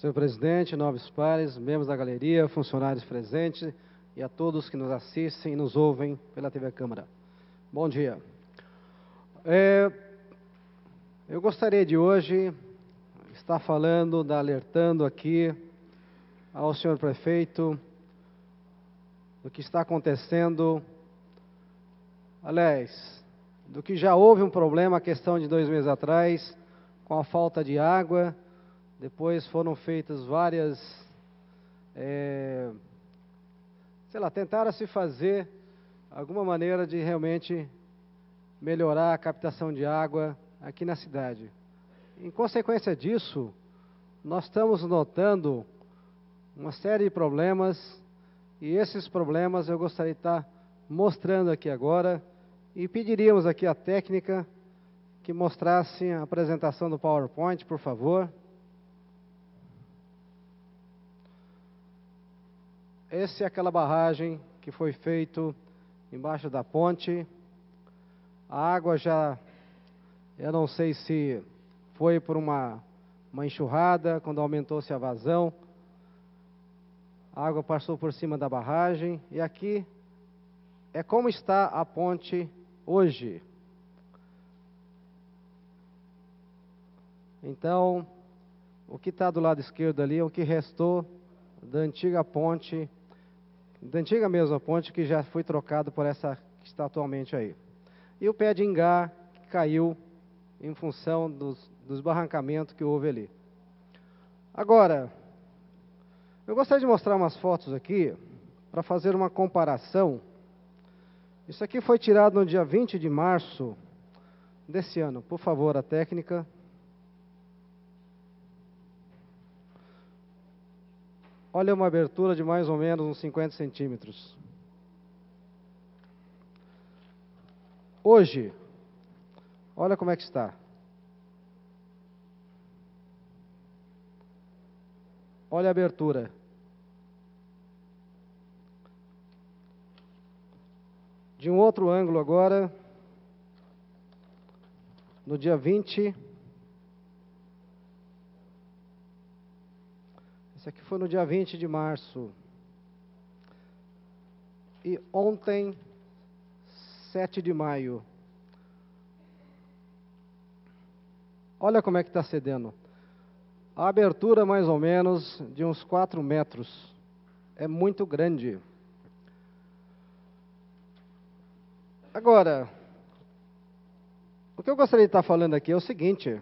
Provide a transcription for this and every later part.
Senhor presidente, nobres pares, membros da galeria, funcionários presentes e a todos que nos assistem e nos ouvem pela TV Câmara. Bom dia. Eu gostaria de hoje estar falando, alertando aqui ao senhor prefeito do que está acontecendo, aliás, do que já houve um problema, a questão de 2 meses atrás, com a falta de água. Depois foram feitas várias, tentaram se fazer alguma maneira de realmente melhorar a captação de água aqui na cidade. Em consequência disso, nós estamos notando uma série de problemas, e esses problemas eu gostaria de estar mostrando aqui agora, e pediríamos aqui a técnica que mostrasse a apresentação do PowerPoint, por favor. Essa é aquela barragem que foi feita embaixo da ponte. A água eu não sei se foi por uma enxurrada, quando aumentou-se a vazão. A água passou por cima da barragem, e aqui é como está a ponte hoje. Então, o que está do lado esquerdo ali é o que restou da antiga ponte, da antiga mesma ponte que já foi trocado por essa que está atualmente aí. E o pé de ingá que caiu em função dos barrancamentos que houve ali. Agora, eu gostaria de mostrar umas fotos aqui para fazer uma comparação. Isso aqui foi tirado no dia 20 de março desse ano. Por favor, a técnica. Olha uma abertura de mais ou menos uns 50 centímetros. Hoje, olha como é que está. Olha a abertura. De um outro ângulo agora, no dia 20. Esse aqui foi no dia 20 de março. E ontem, 7 de maio. Olha como é que está cedendo. A abertura mais ou menos de uns 4 metros. É muito grande. Agora, o que eu gostaria de estar falando aqui é o seguinte.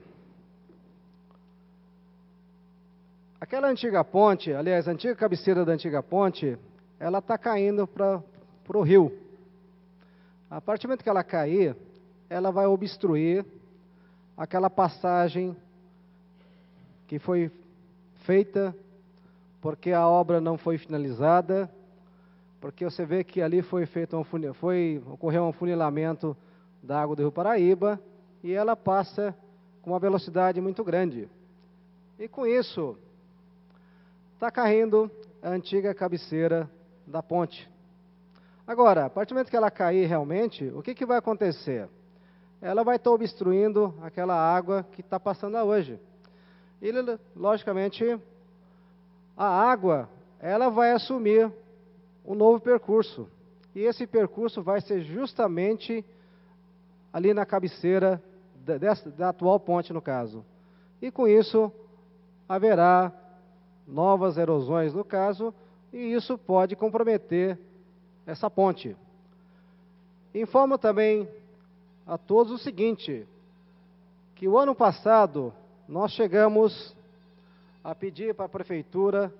Aquela antiga ponte, aliás, a antiga cabeceira da antiga ponte, ela está caindo para o rio. A partir do momento que ela cair, ela vai obstruir aquela passagem que foi feita, porque a obra não foi finalizada, porque você vê que ali foi feito ocorreu um funilamento da água do Rio Paraíba, e ela passa com uma velocidade muito grande. E com isso, está caindo a antiga cabeceira da ponte. Agora, a partir do momento que ela cair realmente, o que vai acontecer? Ela vai estar obstruindo aquela água que está passando hoje. E, logicamente, a água, ela vai assumir um novo percurso. E esse percurso vai ser justamente ali na cabeceira da atual ponte, no caso. E com isso, haverá novas erosões no caso, e isso pode comprometer essa ponte. Informo também a todos o seguinte, que o ano passado nós chegamos a pedir para a prefeitura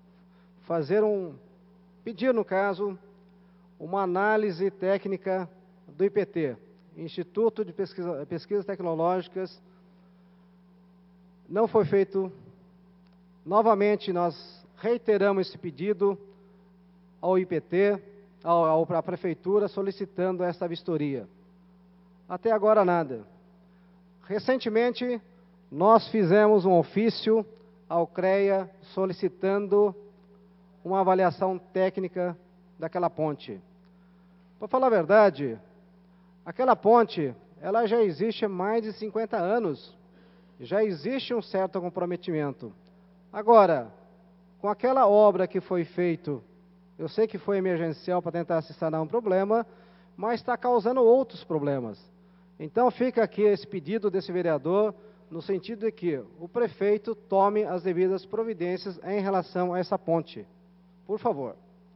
pedir no caso, uma análise técnica do IPT, Instituto de Pesquisas Tecnológicas. Não foi feito. Novamente, nós reiteramos esse pedido ao IPT, à prefeitura, solicitando essa vistoria. Até agora, nada. Recentemente, nós fizemos um ofício ao CREA solicitando uma avaliação técnica daquela ponte. Para falar a verdade, aquela ponte, ela já existe há mais de 50 anos. Já existe um certo comprometimento. Agora, com aquela obra que foi feita, eu sei que foi emergencial para tentar se sanar um problema, mas está causando outros problemas. Então fica aqui esse pedido desse vereador, no sentido de que o prefeito tome as devidas providências em relação a essa ponte. Por favor.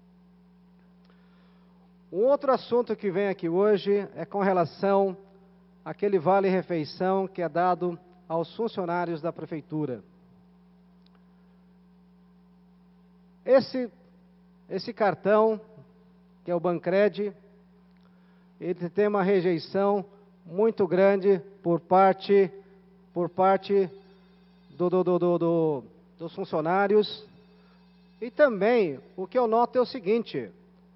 Um outro assunto que vem aqui hoje é com relação àquele vale-refeição que é dado aos funcionários da prefeitura. Esse cartão, que é o Bancred, ele tem uma rejeição muito grande por parte dos funcionários. E também, o que eu noto é o seguinte,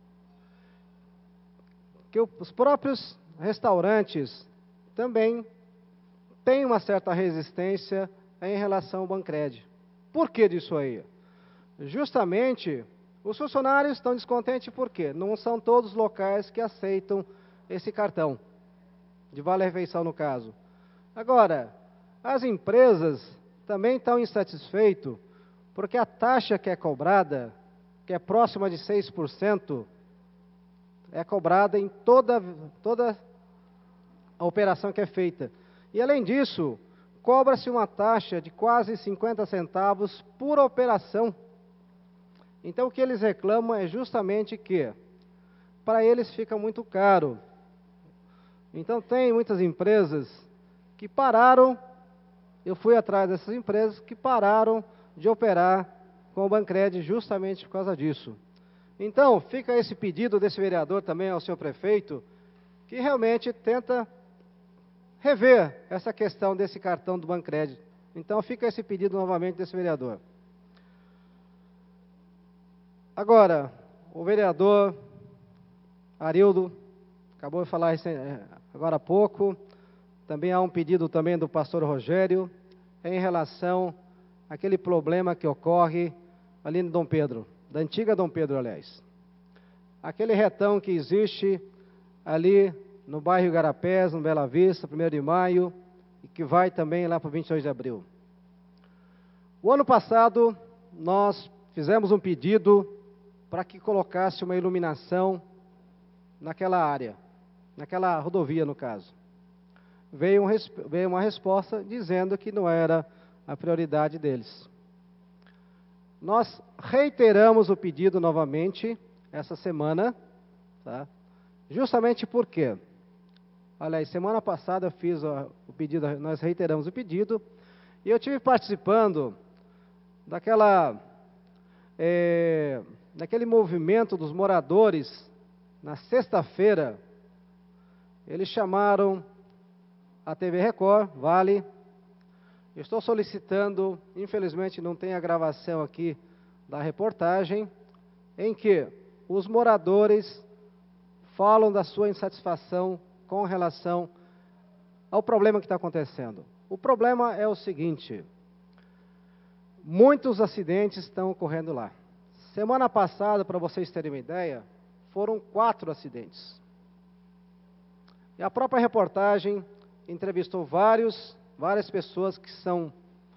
que os próprios restaurantes também têm uma certa resistência em relação ao Bancred. Por que disso aí? Justamente, os funcionários estão descontentes porque não são todos os locais que aceitam esse cartão, de vale-refeição no caso. Agora, as empresas também estão insatisfeitas porque a taxa que é cobrada, que é próxima de 6%, é cobrada em toda a operação que é feita. E além disso, cobra-se uma taxa de quase 50 centavos por operação. Então o que eles reclamam é justamente que para eles fica muito caro. Então tem muitas empresas que pararam, eu fui atrás dessas empresas que pararam de operar com o Bancred justamente por causa disso. Então fica esse pedido desse vereador também ao seu prefeito, que realmente tenta rever essa questão desse cartão do Bancred. Então fica esse pedido novamente desse vereador. Agora, o vereador Arildo acabou de falar agora há pouco, também há um pedido também do pastor Rogério, em relação àquele problema que ocorre ali no Dom Pedro, da antiga Dom Pedro, aliás. Aquele retão que existe ali no bairro Igarapés, no Bela Vista, 1º de maio, e que vai também lá para o 22 de abril. O ano passado, nós fizemos um pedido para que colocasse uma iluminação naquela área, naquela rodovia, no caso. Veio uma resposta dizendo que não era a prioridade deles. Nós reiteramos o pedido novamente essa semana, tá? Justamente porque, aliás, semana passada eu fiz o pedido, nós reiteramos o pedido, e eu estive participando daquele movimento dos moradores, na sexta-feira. Eles chamaram a TV Record, Vale. Eu estou solicitando, infelizmente não tem a gravação aqui da reportagem, em que os moradores falam da sua insatisfação com relação ao problema que está acontecendo. O problema é o seguinte: muitos acidentes estão ocorrendo lá. Semana passada, para vocês terem uma ideia, foram 4 acidentes. E a própria reportagem entrevistou várias pessoas que são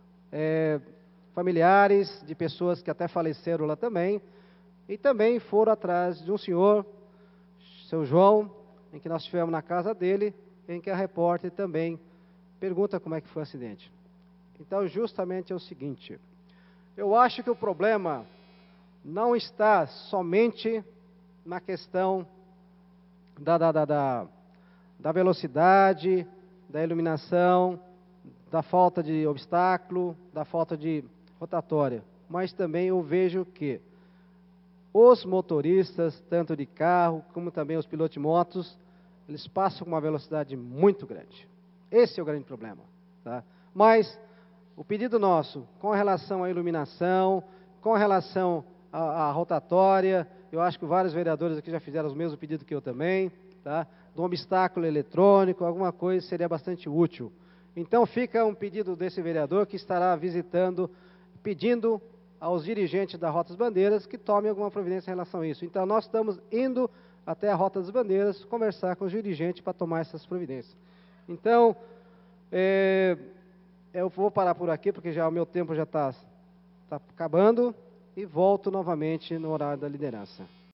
familiares de pessoas que até faleceram lá também, e também foram atrás de um senhor, seu João, em que nós estivemos na casa dele, em que a repórter também pergunta como é que foi o acidente. Então, justamente é o seguinte, eu acho que o problema não está somente na questão da velocidade, da iluminação, da falta de obstáculo, da falta de rotatória, mas também eu vejo que os motoristas, tanto de carro como também os pilotos de motos, eles passam com uma velocidade muito grande. Esse é o grande problema, tá? Mas o pedido nosso, com relação à iluminação, com relação à rotatória, eu acho que vários vereadores aqui já fizeram o mesmo pedido que eu também, tá? De um obstáculo eletrônico, alguma coisa seria bastante útil. Então fica um pedido desse vereador que estará visitando, pedindo aos dirigentes da Rota das Bandeiras que tomem alguma providência em relação a isso. Então nós estamos indo até a Rota das Bandeiras conversar com os dirigentes para tomar essas providências. Então, eu vou parar por aqui, porque já o meu tempo já está está acabando e volto novamente no horário da liderança.